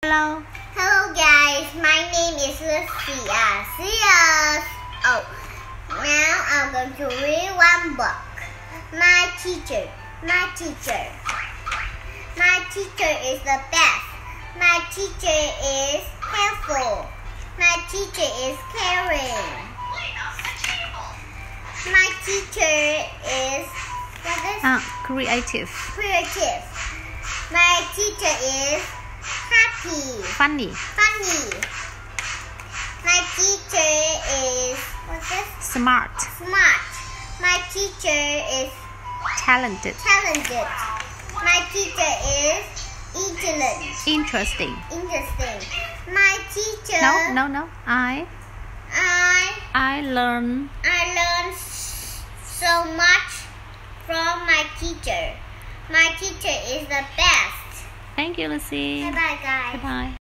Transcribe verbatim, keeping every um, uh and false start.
Hello. Hello guys, my name is Lucia. Serious. Oh, now I'm going to read one book. My teacher, my teacher. My teacher is the best. My teacher is helpful. My teacher is caring. My teacher is what is Ah, creative. creative. My teacher is happy. Funny. Funny. My teacher is what's this? Smart. Smart. My teacher is Talented. talented. My teacher is intelligent. Interesting. Interesting. My teacher. No, no, no. I I I learn. I learned so much from my teacher. My teacher is the best. Thank you, Lucy. Bye bye guys. Bye bye.